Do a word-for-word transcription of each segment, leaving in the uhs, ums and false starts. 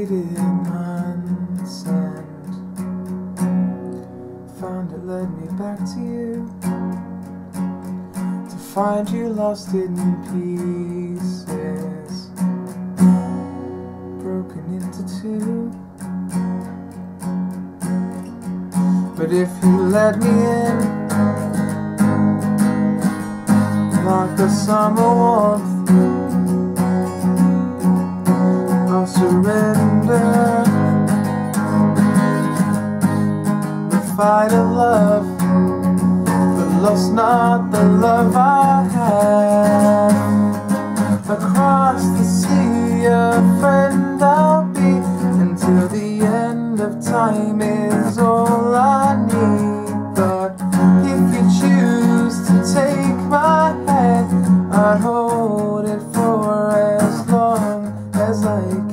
waited months and found it led me back to you, to find you lost in pieces, broken into two. But if you let me in, like the summer warmth, I'll surrender the fight of love, but lost not the love I had. Across the sea, a friend I'll be, until the end of time is all I need. But if you choose to take my hand, I'd hold it for as long as I can.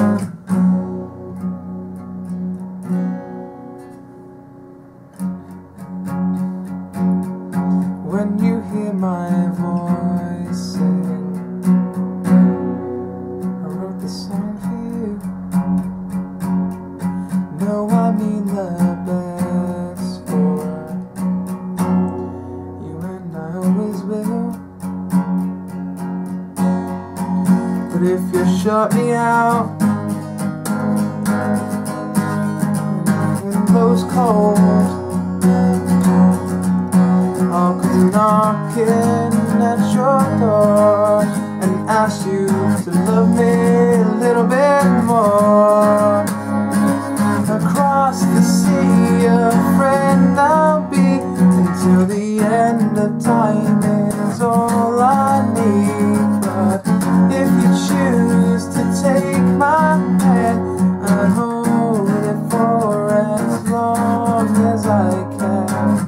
When you hear my voice sing, I wrote this song for you. No, I mean the best for you, and I always will. But if you shut me out in those cold, I'll come knocking at your door and ask you to love me a little bit more. Across the sea, a friend I'll be, until the end of time is all I need. But if you choose to take my hand, I'll hold it for as long as I can.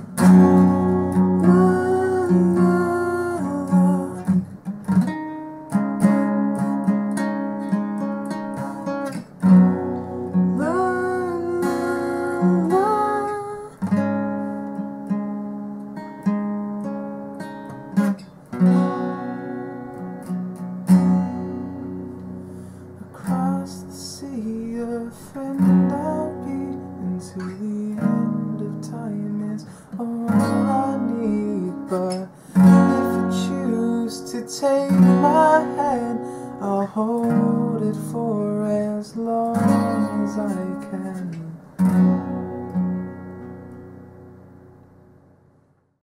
Across the sea, a friend I'll be, until the end of time is all I need. But if you choose to take my hand, I'll hold it for as long as I